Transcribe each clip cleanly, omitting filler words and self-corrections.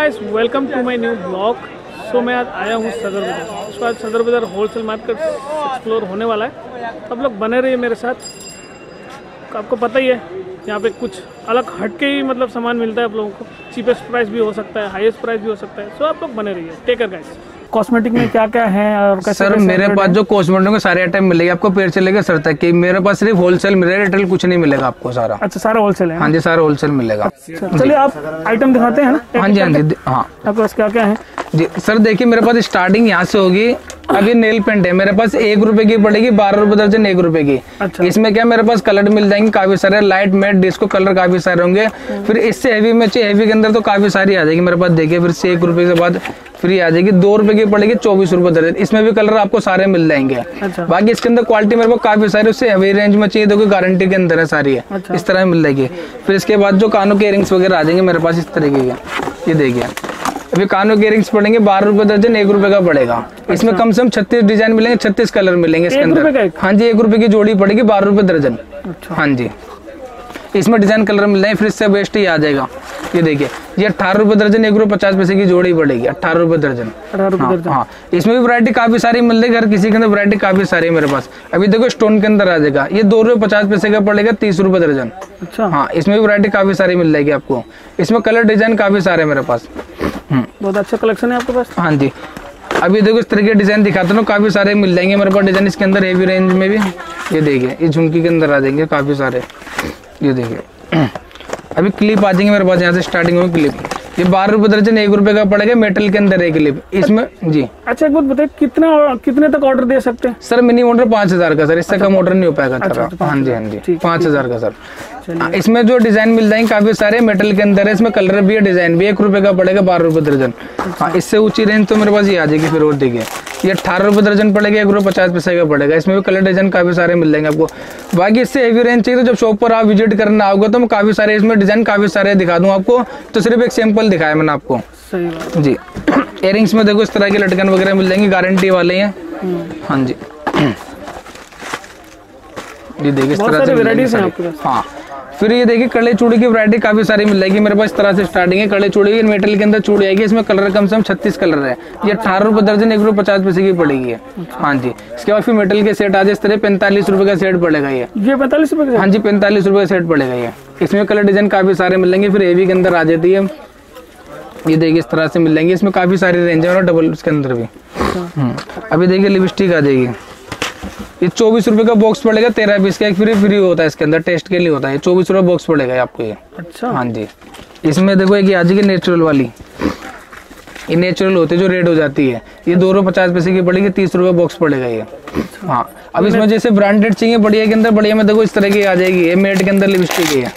Guys, welcome to my new blog. So मैं आज आया हूँ सदर बाज़ार। इसको आज सदर बाज़ार होलसेल मार्केट एक्सप्लोर होने वाला है। आप लोग बने रहिए मेरे साथ। आपको पता ही है यहाँ पे कुछ अलग हटके ही मतलब सामान मिलता है आप लोगों को। चीपेस्ट प्राइस भी हो सकता है, हाईएस्ट प्राइस भी हो सकता है। सो आप लोग बने रहिए। Take care guys. कॉस्मेटिक में क्या क्या है और कैसे? सर मेरे पास जो कॉस्मेटिक के सारे आइटम मिलेंगे आपको, पैर से लेकर सर तक की। मेरे पास सिर्फ होलसेल मिलेगा, रिटेल कुछ नहीं मिलेगा आपको सारा। अच्छा, सारा होलसेल है? हाँ जी, सारा होलसेल मिलेगा। चलिए आप आइटम दिखाते हैं ना। हाँ जी हाँ जी हाँ। आपके पास क्या क्या है जी सर? देखिए मेरे पास स्टार्टिंग यहाँ से होगी। अभी नेल पेंट है मेरे पास, 1 रुपए की पड़ेगी, 12 रुपए दर्जन, 1 रुपए की। अच्छा। इसमें क्या मेरे पास कलर मिल जाएंगे काफी सारे, लाइट मैट डिस्को कलर काफी सारे होंगे। फिर इससे हैवी में चाहिए, हैवी के अंदर तो काफी सारी आ जाएगी मेरे पास। देखिए फिर से 1 रुपए के बाद फ्री आ जाएगी, 2 रुपए की पड़ेगी, 24 रुपए दर्जन। इसमें भी कलर आपको सारे मिल जाएंगे। अच्छा। बाकी इसके अंदर क्वालिटी मेरे पास काफी सारी, उससे हैवी रेंज में चाहिए तो गारंटी के अंदर है सारी है। अच्छा। इस तरह मिल जाएगी। फिर इसके बाद जो कानों के इयरिंग्स वगैरह आ जाएंगे मेरे पास इस तरीके के। ये देखिए अभी कानों के इयरिंग्स पड़ेंगे 12 रुपए दर्जन, 1 रुपए का पड़ेगा। इसमें कम से कम 36 डिजाइन मिलेंगे, 36 कलर मिलेंगे इसके अंदर। हाँ जी, 1 रुपए की जोड़ी पड़ेगी, 12 रुपए दर्जन। हाँ जी, इसमें डिजाइन कलर मिल जाएंगे। फिर इससे बेस्ट ही आ जाएगा। ये देखिए ये 18 रुपए दर्जन, 1 रुपए 50 पैसे की जोड़ी पड़ेगी, 18 रुपए दर्जन। 18 रुपए दर्जन। हाँ, इसमें भी वैरायटी काफी सारी मिल जाएगी, हर किसी के अंदर वैरायटी काफी सारी है मेरे पास। अभी देखो स्टोन के अंदर आ जाएगा, ये 2 रुपए 50 पैसे का पड़ेगा, 30 रुपए दर्जन। अच्छा। हाँ, इसमें भी वैरायटी काफी सारी मिल जाएगी आपको। इसमें कलर डिजाइन काफी सारे है मेरे पास। बहुत अच्छा कलेक्शन है आपके पास। हाँ जी, अभी देखो इस तरह के डिजाइन दिखाते ना, काफी सारे मिल जाएंगे मेरे पास डिजाइन इसके अंदर, हेवी रेंज में भी। ये देखिए ये झुमकी के अंदर आ जाएंगे काफी सारे। ये देखिए अभी क्लिप आ जाएंगे मेरे पास, यहाँ से स्टार्टिंग में क्लिप। ये 12 रुपए दर्जन, 1 रुपए का पड़ेगा, मेटल के अंदर है क्लिप इसमें जी। अच्छा, एक बात बताइए, कितने तक ऑर्डर दे सकते हैं? सर मिनिमम ऑर्डर 5000 का सर, इससे कम ऑर्डर नहीं हो पाएगा। अच्छा, हाँ जी हाँ जी, 5000 का सर। चलिए। इसमें जो डिजाइन मिल जाएंगे काफी सारे, मेटल के अंदर है, इसमें कलर भी है, डिजाइन भी। 1 रुपए का पड़ेगा, 12 रुपए दर्जन। हाँ, इससे ऊंची रेंज तो मेरे पास ये आ जाएगी। फिर और देखिए ये 18 रुपए दर्जन पड़ेगा, 1 रुपए 50 पैसे का पड़ेगा। इसमें भी कलर डिजाइन काफी सारे मिल जाएंगे आपको। बाकी इससे हेवी रेंज चाहिए तो जब शॉप पर आप विजिट करना आओगे तो मैं काफी सारे इसमें डिजाइन काफी सारे दिखा दूं आपको। तो सिर्फ एक सैंपल दिखाया मैंने आपको। सही बात जी। इयरिंग्स में देखो इस तरह के लटकन वगैरह मिल जाएंगे, गारंटी वाले हैं। हाँ जी, ये देखिए इस तरह से वैरायटीज हैं आपके पास। हाँ, फिर ये देखिए कड़े चूड़ी की वैरायटी काफी सारी मिल जाएगी मेरे पास। इस तरह से स्टार्टिंग है कड़े चूड़ी की, मेटल के अंदर चूड़ी आएगी। इसमें कलर कम से कम 36 कलर है। ये 18 रुपए दर्जन, 1 रुपए 50 पैसे की पड़ेगी। हाँ जी, इसके बाद फिर मेटल के सेट आ जाए इस तरह, 45 रुपए का सेट पड़ेगा ये 45 रुपए? हाँ जी, 45 रुपए का सेट पड़ेगा ये। इसमें कलर डिजाइन काफी सारे मिलेंगे। फिर हेवी के अंदर आ जाती है, ये देखिए इस तरह से मिल जाएंगे। इसमें काफी सारी रेंज है और डबल इसके अंदर भी। अभी देखिए लिपस्टिक आ जाएगी, ये 24 रुपए का बॉक्स पड़ेगा, 13 पीस का, एक फ्री होता है इसके अंदर, टेस्ट के लिए होता है। 24 रुपए बॉक्स पड़ेगा आपको ये। अच्छा। हाँ जी, इसमें देखो एक आ जाएगी नेचुरल वाली, ये नेचुरल होती है जो रेड हो जाती है। ये 2 रुपए 50 पैसे की पड़ेगी, 30 रुपए बॉक्स पड़ेगा ये। हाँ, अब इसमें जैसे ब्रांडेड चाहिए बढ़िया के अंदर, बढ़िया में देखो इस तरह की आ जाएगी, ये मेट के अंदर लिपस्टिक है।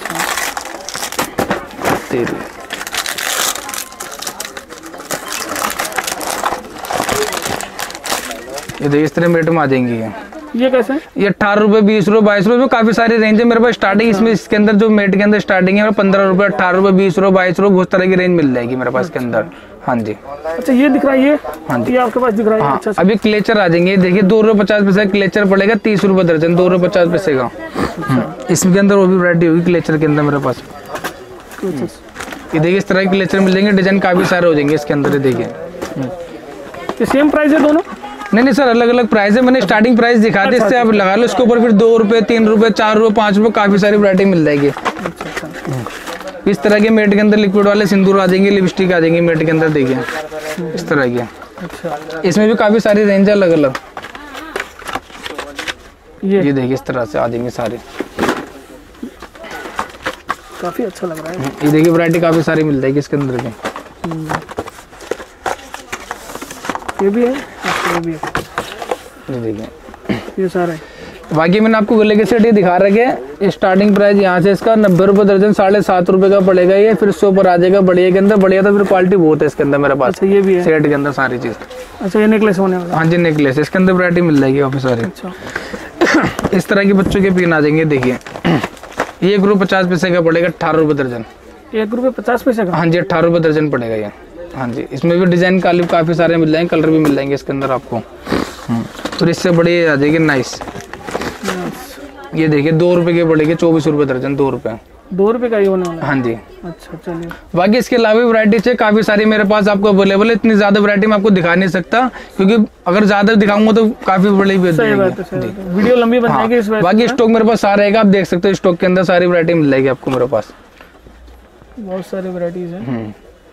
ये देखिए इस तरह मेट में आ जाएंगी ये कैसे? ये 18 रुपए, 20 रुपए, 22 रुपए, काफी सारी रेंज है मेरे पास स्टार्टिंग। इसमें इसके अंदर जो मेट के अंदर स्टार्टिंग है 15 रुपए, 18 रुपए, 20 रुपए, 22 रुपए, बहुत तरह की रेंज मिल जाएगी मेरे पास के अंदर। हाँ जी। अच्छा, ये दिख रहा है? ये हाँ जी, ये आपके पास दिख रहा है? हाँ। अच्छा, अभी क्लेचर आ जाएंगे, देखिए 2 रुपए 50 पैसे का क्लेचर पड़ेगा, 30 रुपए दर्जन, 2 रुपए 50 पैसे का। इसके अंदर वो भी वैरायटी होगी क्लेचर के अंदर मेरे पास। ये देखिए इस तरह के क्लेचर मिल जाएंगे, डिजाइन काफी सारे हो जाएंगे इसके अंदर। देखिए सेम प्राइस है दोनों? नहीं सर, अलग अलग प्राइस है। मैंने स्टार्टिंग प्राइस दिखा दी, इससे आप लगा लो इसके ऊपर। फिर 2 रुपए, 3 रुपए, 4 रुपए, 5 रुपए, काफी सारी वैरायटी मिल जाएगी। इस तरह के मेट के अंदर लिक्विड वाले सिंदूर आ जाएंगे, लिपस्टिक आ जाएंगे मेट के अंदर। देखिए इस तरह के। अच्छा, इसमें भी काफी सारी रेंज है अलग अलग। ये देखिए इस तरह से आ जाएंगे सारे, काफी अच्छा लग रहा है। ये देखिए वैरायटी काफी सारी मिल जाएगी इसके अंदर भी। ये भी है, ये भी है। ये देखिए ये सारे। बाकी मैंने आपको गले के सेट ये दिखा रखे हैं। स्टार्टिंग प्राइस यहाँ से इसका 90 रुपए दर्जन, 7.5 रुपए का पड़ेगा ये। फिर इससे ऊपर आ जाएगा बढ़िया के अंदर, बढ़िया तो फिर क्वालिटी बहुत है इसके अंदर मेरे पास। अच्छा, ये भी है सेट के अंदर सारी चीज। अच्छा, ये नेकलेस होने वाला? हाँ जी, नेकलेस, इसके अंदर वैरायटी मिल जाएगी काफी सारी। अच्छा। इस तरह के बच्चों के पिन आ जाएंगे। देखिए ये 1 रुपए 50 पैसे का पड़ेगा, 18 रुपए दर्जन। 1 रुपए 50 पैसे का? हाँ जी, 18 रुपए दर्जन पड़ेगा ये। हाँ जी, इसमें भी डिजाइन काफी सारे मिल जाएंगे, कलर भी मिल जाएंगे इसके अंदर आपको। फिर इससे बड़ी आ जाएगी नाइस। ये देखिए 2 रुपए की पड़ेगी, 24 रुपए दर्जन, 2 रुपए। 2 रुपए का ये होने वाला है? हाँ जी। अच्छा चलिए। बाकी इसके अलावा वैरायटी है काफी सारी मेरे पास आपको अवेलेबल है। इतनी ज्यादा वैरायटी मैं आपको दिखा नहीं सकता, क्योंकि अगर ज्यादा दिखाऊंगा तो काफी बड़ी सही बात है, वीडियो लंबी बन जाएगी इस वजह से। बाकी स्टॉक मेरे पास सारा रहेगा, आप देख सकते हो स्टॉक के अंदर सारी वैरायटी मिल जाएगी आपको मेरे पास। बहुत सारी वैरायटीज हैं,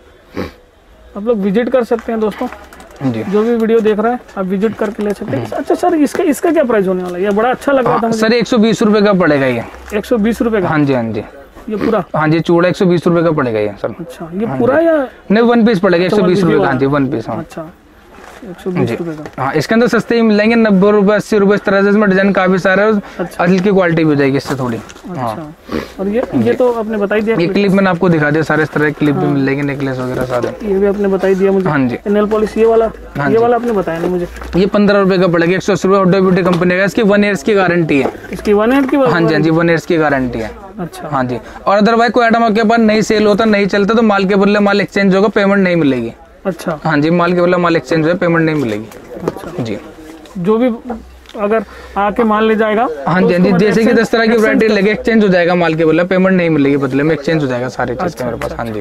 आप लोग विजिट कर सकते हैं दोस्तों। जी, जो भी वीडियो देख रहा है आप विजिट करके ले सकते हैं। अच्छा सर, इसका क्या प्राइस होने वाला है? ये बड़ा अच्छा लग रहा था मुझे। सर 120 रुपए का पड़ेगा ये। 120 रुपए का? हाँ जी, हाँ जी, ये पूरा? हाँ जी, चूड़ा 120 रुपए का पड़ेगा ये सर। अच्छा, ये पूरा या नहीं, 1 पीस पड़ेगा 120 रुपए का। हाँ जी, 1 पीस। हाँ अच्छा, 120 रुपए का। हाँ, इसके अंदर सस्ते ही मिलेंगे, 90 रुपए 80 रुपए इस तरह से। इसमें डिजाइन काफी सारे है, हल्की क्वालिटी भी हो जाएगी इससे थोड़ी। अच्छा, और ये तो आपने बता ही दिया। ये क्लिप मैंने आपको दिखा दिया, सारे इस तरह के क्लिप भी मिलेंगे, नेकलेस वगैरह सारे। ये भी आपने बता ही दिया मुझे। हाँ जी, नेल पॉलिश ये वाला आपने बताया नहीं मुझे। ये 15 रुपए का पड़ेगा, 180 रुपए। ऑटो ब्यूटी कंपनी का, इसकी 1 ईयर्स की गारंटी है। इसकी 1 ईयर की? हाँ जी, हाँ जी, 1 ईयर्स की गारंटी है। अच्छा, हाँ जी। और अदरवाइज कोई आइटम आपके पास नहीं सेल होता, नहीं चलता, तो माल के बदले माल एक्सचेंज होगा, पेमेंट नहीं मिलेगी। अच्छा, हाँ जी, माल के बदले माल एक्सचेंज है, पेमेंट नहीं मिलेगी। अच्छा जी, जो भी अगर आके माल ले जाएगा। हाँ जी, हाँ जी, जैसे कि 10 तरह की वैरायटी लगे, एक्सचेंज हो जाएगा माल के बदले, पेमेंट नहीं मिलेगी, बदले में एक्सचेंज हो जाएगा सारी चीज मेरे पास। हाँ जी।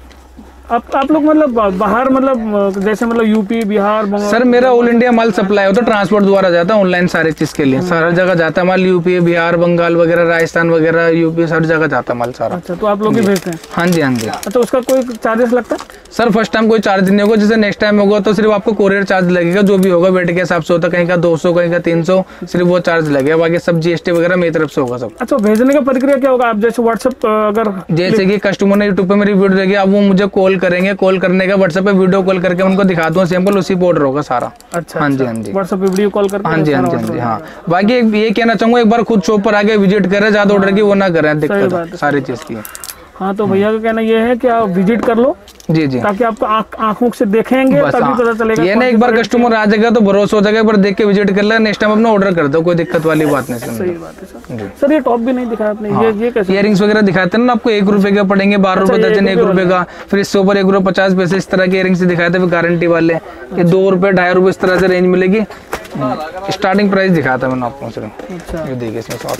आप लोग मतलब बाहर, मतलब जैसे मतलब यूपी, बिहार, बंगाल? सर मेरा ऑल इंडिया माल सप्लाई होता है, ट्रांसपोर्ट द्वारा जाता है ऑनलाइन सारी चीज के लिए, सारा जगह जाता है माल। यूपी, बिहार, बंगाल वगैरह, राजस्थान वगैरह, यूपी, हर जगह जाता है माल सारा। अच्छा, तो आप लोग ही भेजते हैं? हाँ जी, हाँ जी। अच्छा, उसका कोई चार्जेस लगता है? सर फर्स्ट टाइम कोई चार्ज नहीं होगा, जैसे नेक्स्ट टाइम होगा तो सिर्फ आपको कोरियर चार्ज लगेगा, जो भी होगा वेट के हिसाब से होता है, कहीं का 200, कहीं का 300, सिर्फ वो चार्ज लगेगा, बाकी सब GST वगैरह मेरी तरफ से होगा सब। अच्छा, भेजने का प्रक्रिया क्या होगा? आप जैसे व्हाट्सएप, अगर जैसे कि कस्टमर ने यूट्यूब पे मेरी वीडियो देखी, अब वो मुझे कॉल करेंगे, कॉल करने का व्हाट्सएप पे वीडियो कॉल करके उनको दिखा दूँ सैंपल, उसी पे ऑर्डर होगा सारा। अच्छा, हाँ जी, हाँ जी, व्हाट्सएप पे वीडियो कॉल करके? हाँ जी, हाँ जी, हाँ जी, हाँ। बाकी ये कहना चाहूंगा, एक बार खुद शॉप पर आके विजिट करें, ज्यादा ऑर्डर की वो ना करें, दिक्कत सारी चीज की। हाँ, तो भैया का कहना ये है कि आप विजिट कर लो। जी जी, ताकि आपको आंखों से देखेंगे तभी पता चलेगा। ये ना एक बार कस्टमर आ जाएगा तो भरोसा हो जाएगा, एक बार देख के विजिट कर ले, नेक्स्ट टाइम अपना ऑर्डर कर दो, कोई दिक्कत वाली बात नहीं। सही बात है सर। सर ये टॉप भी नहीं दिखाया आपने। ये कैसे? इयरिंग्स वगैरह दिखाते हैं ना आपको, 1 रुपए के पड़ेंगे, 12 रुपए दर्जन, 1 रुपए का। फिर इससे ऊपर 1 रुपए 50 पैसे इस तरह के इयरिंग्स दिखाते हैं गारंटी वाले। ये 2 रुपए 2.5 रुपए इस तरह से रेंज मिलेगी। स्टार्टिंग प्राइस दिखाता मैंने आपको सिर्फ। अच्छा, ये देखिए इसमें साथ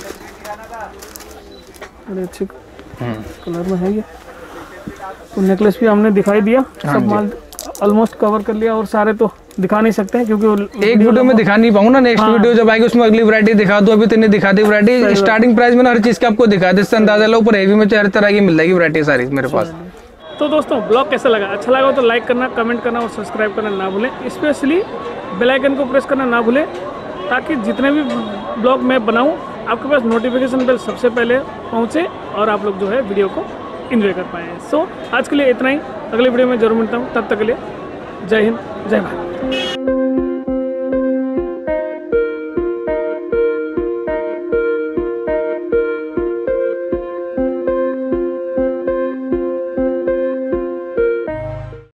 बड़े अच्छे कलर में है ये। तो नेकलेस भी हमने दिखाई दिया, सब माल ऑलमोस्ट कवर कर लिया, और सारे तो दिखा नहीं सकते हैं क्योंकि एक वीडियो में दिखा नहीं पाऊंगा ना। नेक्स्ट वीडियो जब आएगी उसमें अगली वैरायटी दिखा दूं, अभी तो नहीं दिखा दी वैरायटी। स्टार्टिंग प्राइस में हर चीज का आपको दिखा दे, इससे अंदाजा लो। ऊपर हेवी में हर तरह की मिल जाएगी वैरायटी सारी मेरे पास। तो दोस्तों ब्लॉग कैसा लगा? अच्छा लगा तो लाइक करना, कमेंट करना और सब्सक्राइब करना ना भूलें। स्पेशली बेल आइकन को प्रेस करना ना भूलें, ताकि जितने भी ब्लॉग मैं बनाऊं आपके पास नोटिफिकेशन बेल सबसे पहले पहुंचे और आप लोग जो है वीडियो को एंजॉय कर पाएँ। सो आज के लिए इतना ही, अगले वीडियो में जरूर मिलता हूँ, तब तक के लिए जय हिंद, जय भारत।